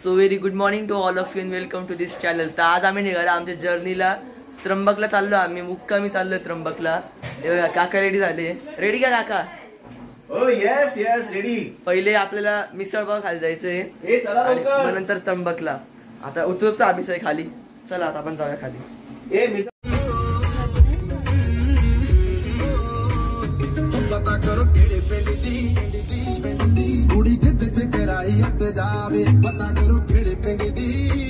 So very good morning to all of you welcome to this channel. तर आज आम्ही निघालो आमच्या जर्नीला. त्र्यंबकला चाललो आम्ही, मुक्कामी चाललोय त्र्यंबकला. काका रेडी झाले. रेडी का काका? हो यस यस रेडी. पहिले आपल्याला मिसळपाव खायला जायचंय, मग नंतर त्र्यंबकला. आता उतरतो आम्ही खाली. चला आता आपण जाऊया खाली. पता करो केड़े पिंड दी कुड़ी किते ते कराई उत्ते जावे पता करो केड़े पिंड दी.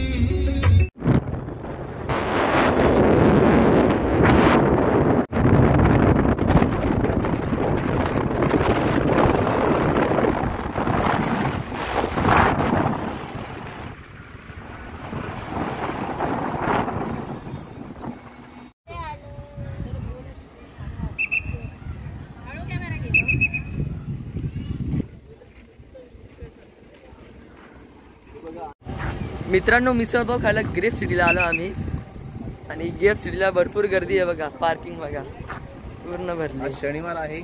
मित्रांनो, मिसळपाव खायला ग्रेप सिटीला आलो आम्ही. आणि ग्रेप सिटीला भरपूर गर्दी आहे बघा. पार्किंग बघा पूर्ण भरली. शनिवार आहे.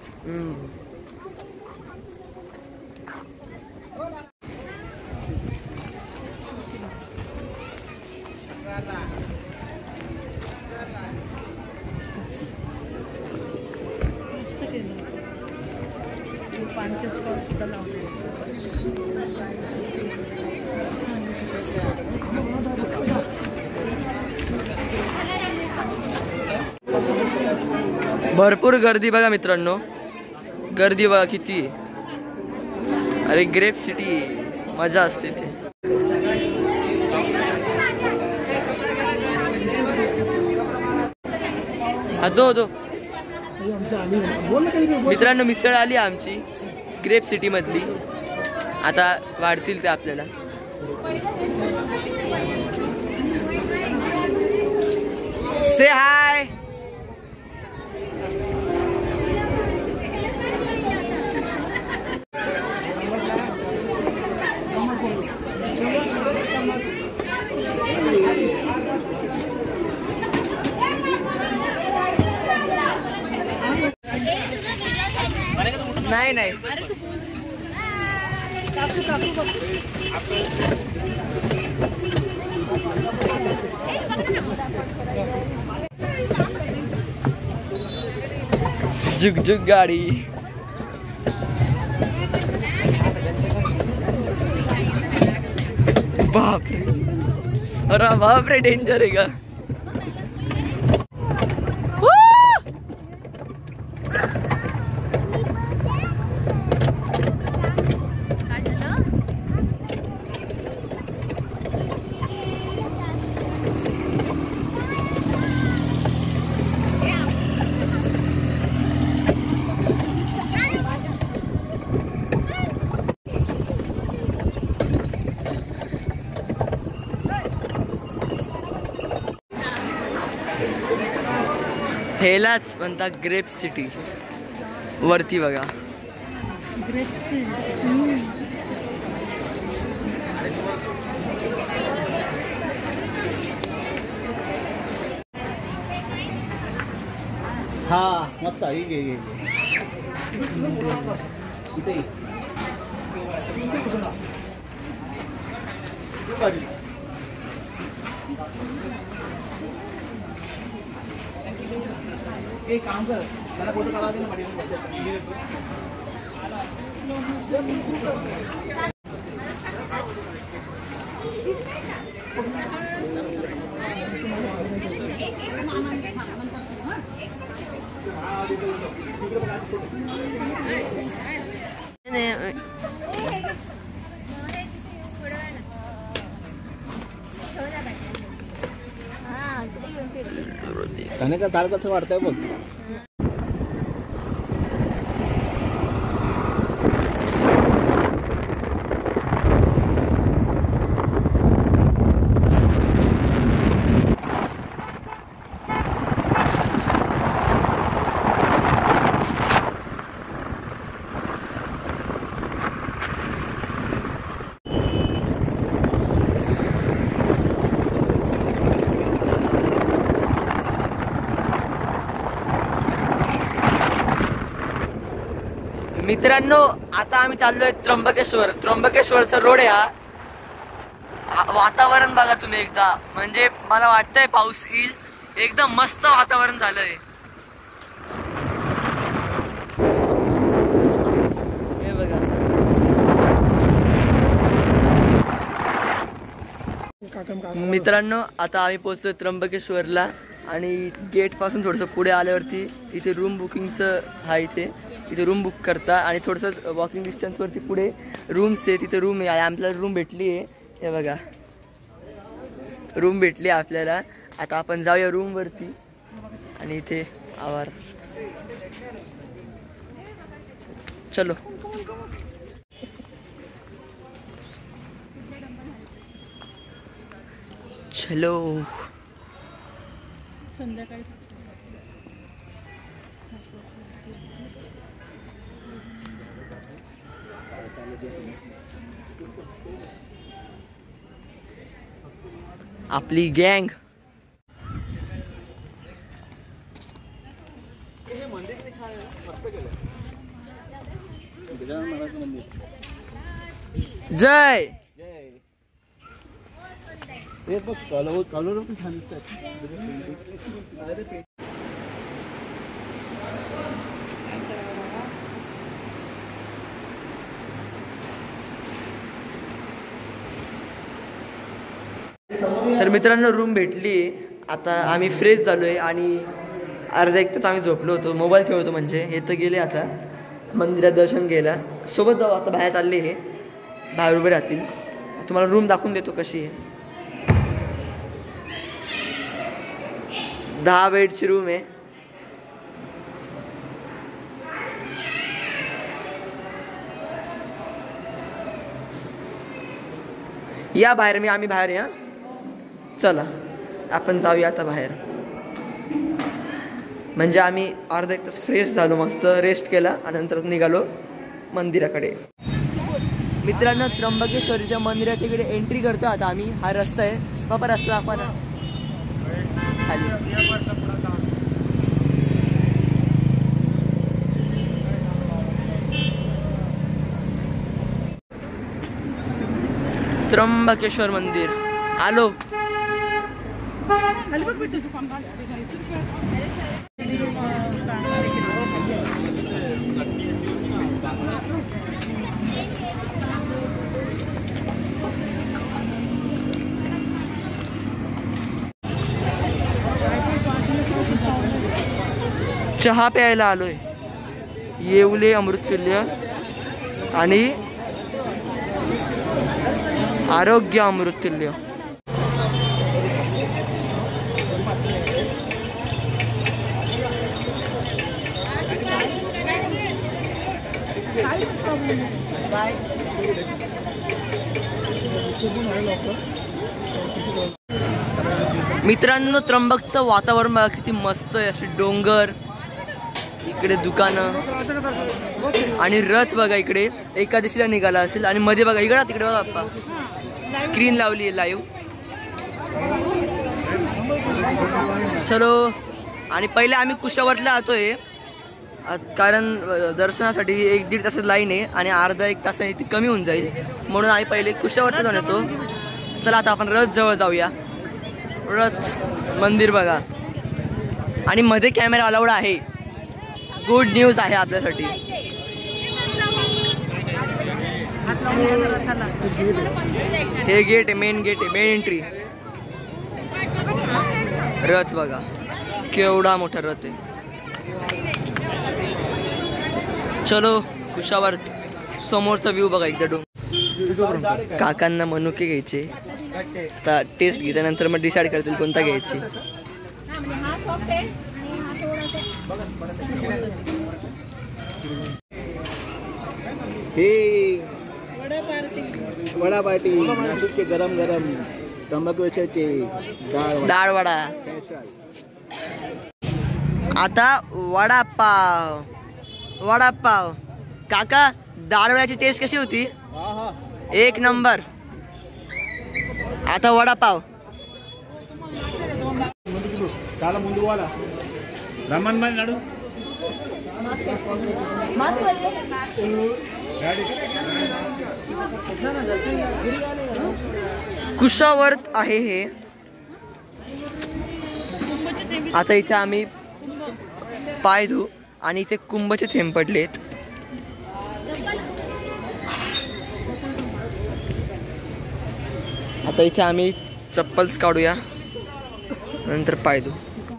भरपूर गर्दी बघा मित्रांनो, गर्दी बघा किती. अरे ग्रेप सिटी मजा असते ते. दो मित्रांनो, मिसळ आली आमची ग्रेप सिटी मधली. आता वाढतील ते आपल्याला. से हाय. नाही नाही जुग जुग गाडी. बापरे, अरे बापरे, डेंजर आहे का. हेलाच म्हणतात ग्रेप सिटी. वरती बघा. हा मस्त आहे. एक काम कर, मला फोटो काढा दे ना मध्ये. खाण्याचा ताळ कसं वाढतंय बघ. मित्रांनो, आता आम्ही चाललोय त्र्यंबकेश्वर. त्र्यंबकेश्वरचा रोड आहे हा. वातावरण बघा तुम्ही एकदा, म्हणजे मला वाटतंय पाऊस येईल. एकदम मस्त वातावरण झालंय. हे बघा मित्रांनो, आता आम्ही पोहोचलोय त्र्यंबकेश्वरला आणि गेट पासून थोडंसं पुढे आल्यावरती इथे रूम बुकिंगचं हा इथे रूम बुक करता आणि थोडंसं वॉकिंग डिस्टन्सवरती पुढे रूम्स आहे. तिथे रूम आहे, आपल्याला रूम भेटली आहे. हे बघा रूम भेटली आपल्याला. आता आपण जाऊया रूमवरती आणि इथे आवार. चलो चलो. संध्याकाळी आपली गँग. जय तर मित्रांनो रूम भेटली. आता आम्ही फ्रेश झालोय आणि अर्धा एक तास आम्ही झोपलो होतो, मोबाईल खेळतो. म्हणजे हे तर गेले आता मंदिरात दर्शन घ्यायला. सोबत जाऊ आता, बाहेर चालले हे, बाहेर उभे राहतील. तुम्हाला रूम दाखवून देतो कशी आहे. 10 बेडची रूम आहे. या बाहेर, आम्ही बाहेर या. चला आपण जाऊया आता बाहेर. म्हणजे आम्ही अर्धा एक तास फ्रेश झालो, मस्त रेस्ट केला आणि नंतर निघालो मंदिराकडे. मित्रांनो त्र्यंबकेश्वरीच्या मंदिराच्या इकडे एंट्री करतो आता आम्ही. हा रस्ता आहे, बाबा रस्ता आपण खाली. त्र्यंबकेश्वर मंदिर आलो. चहा प्यायला आलोय. येवले अमृततुल्य आणि आरोग्य अमृततुल्य. मित्रांनो त्र्यंबकचं वातावरण बघा किती मस्त आहे. असे डोंगर, इकडे दुकानं आणि रथ बघा. इकडे एकादशीला निघाला असेल आणि मध्ये बघा इकडे तिकडे बघा बाप्पा स्क्रीन लावली आहे लाईव्ह. चलो. आणि पहिले आम्ही कुशावतला जातोय कारण दर्शनासाठी 1-1.5 तासाची लाईन आहे आणि अर्धा 1 तास ती कमी होऊन जाईल, म्हणून आम्ही पहिले कुशावतला जाऊन येतो. चला आता आपण रथ जवळ जाऊया. रथ मंदिर बघा आणि मध्ये कॅमेरा अलाउड आहे. गुड न्यूज आहे आपल्यासाठी. हे गेट आहे, मेन गेट आहे, मेन एंट्री. रथ बघा केवढा मोठा रथ आहे. चलो कुशावर समोरचा व्ह्यू बघा एकदा. डोंगर. काकांना मनुके घ्यायचे, आता टेस्ट घेतल्यानंतर मग डिसाईड करतील कोणता घ्यायची. हे वडा पार्टी नाशिक के गरम गरम त्र्यंबकेश्वरचे डाळ वडा. आता वडापाव. वडापाव काका, डाळ वड्याची टेस्ट कशी होती? 1 नंबर. आता वडापाव. చాలా ముందు వాళ్ళ రమ్మన్ మరి నడు कुशावर्त आहे हे. आता इथे आम्ही पाय धुऊ आणि इथे कुंभचे थेंब पडलेत. आता इथे आम्ही चप्पल्स काढूया, नंतर पाय धुऊ.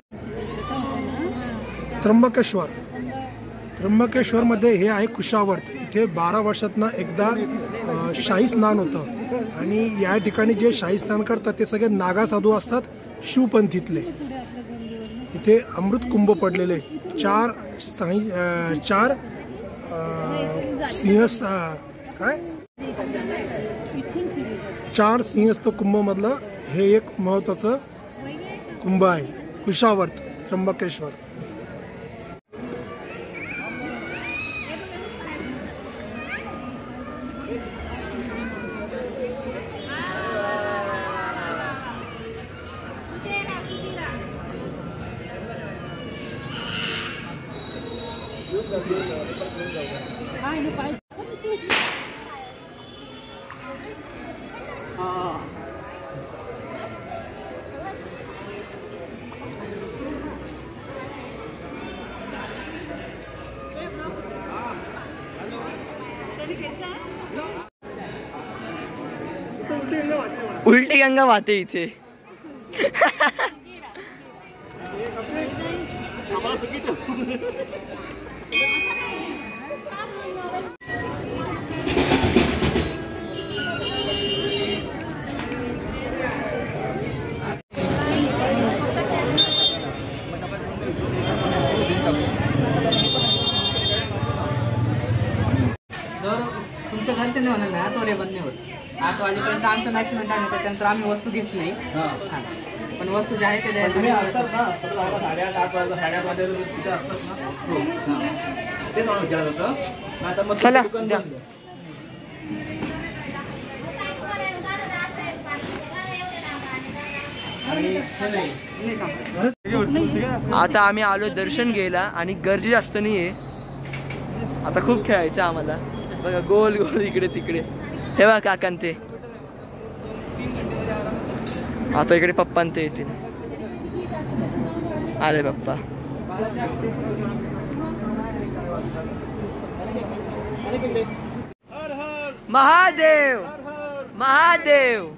त्र्यंबकेश्वर मध्ये हे आहे कुशावर्त. इथे 12 वर्षातनं एकदा शाही स्नान होतं आणि या ठिकाणी जे शाही स्नान करतात ते सगळे नागा साधू असतात, शिवपंथीतले. इथे अमृत कुंभ पडलेले, चार सिंहस्थ कुंभ मधलं हे एक महत्वाचं कुंभ आहे कुशावर्त त्र्यंबकेश्वर. उलटी गंगा वाहते इथे. तुमच्या घरचे नाही होणार ना, तो बंद नाही होत. 8 वाजेपर्यंत आमचं मॅक्सिमम टाइम होतं, त्यानंतर आम्ही वस्तू घेत नाही. पण वस्तू जे आहे ते असतात ना, 8:30 8 वाजता 8:30 वाजे तिथे असतात ना. तेच मला विचारत होतं. आता मग चला आता आम्ही आलो दर्शन घ्यायला आणि गर्दी जास्त नाहीये. आता खूप खेळायचं आम्हाला. बघा गोल गोल इकडे तिकडे. हे बघा काकांत ते. आता इकडे पप्पांत ते येतील. आले पप्पा. महादेव महादेव.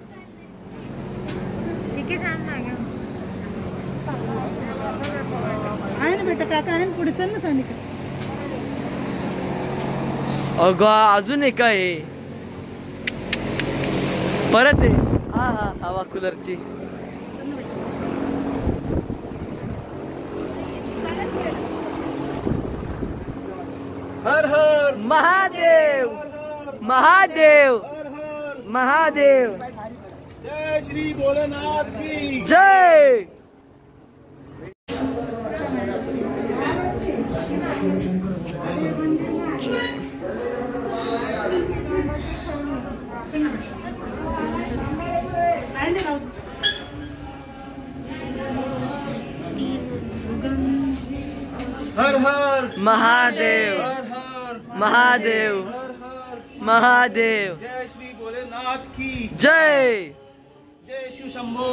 आहे ना बेटा, काका आहे पुढे. चल ना सानिका. अगं अजून एक आहे परत आहे. हा हा हवा कूलरची. हर हर महादेव महादेव महादेव. जय श्री भोलेनाथ की जय. हर हर महादेव हर हर महादेव हर हर महादेव. जय श्री भोलेनाथ की जय. जय शिव शंभो.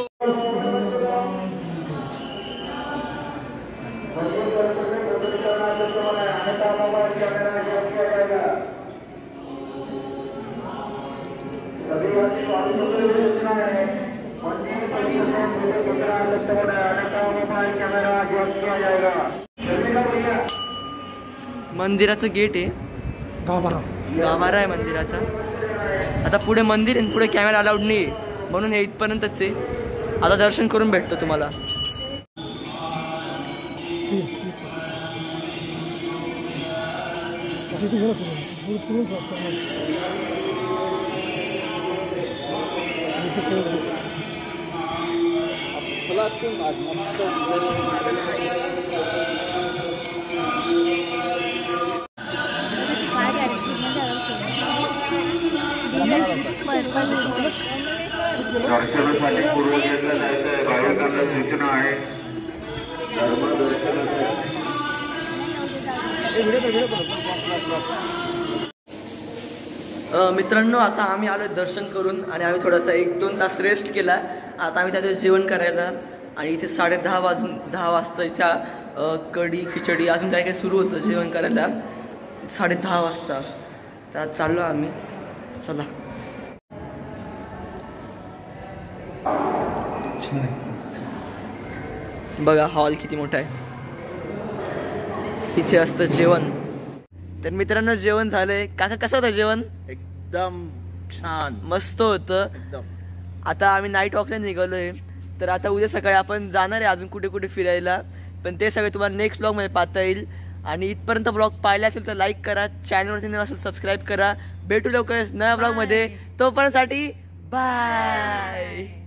मंदिराचं गेट आहे. गाभारा आहे मंदिराचा. आता पुढे मंदिर आहे, पुढे कॅमेरा अलाउड नाही म्हणून हे इथपर्यंतच आहे. आता दर्शन करून भेटतो तुम्हाला. दर्शनासाठी पूर्व गेटला जायचं आहे. भाविकांना सूचना आहे. मित्रांनो आता आम्ही आलो दर्शन करून आणि आम्ही थोडासा 1-2 तास रेस्ट केला. आता आम्ही त्यात जेवण करायला आणि इथे 10:30 वाजता इथे कढी खिचडी अजून काय काय सुरू होतं जेवण करायला 10:30 वाजता. तर चाललो आम्ही. चला बघा हॉल किती मोठा आहे. इथे असतं जेवण. तर मित्रांनो जेवण झालंय. काका कसं होतं जेवण? एकदम छान मस्त होतं. एकदम. आता आम्ही नाईट वॉकला निघालोय. तर आता उद्या सकाळी आपण जाणार आहे अजून कुठे कुठे फिरायला. पण ते सगळे तुम्हाला नेक्स्ट ब्लॉगमध्ये पाहता येईल. आणि इथपर्यंत ब्लॉग पाहिला असेल तर लाईक करा, चॅनलवरती नवीन असेल सबस्क्राईब करा. भेटू लवकरच नव्या ब्लॉगमध्ये. तोपर्यंतसाठी बाय.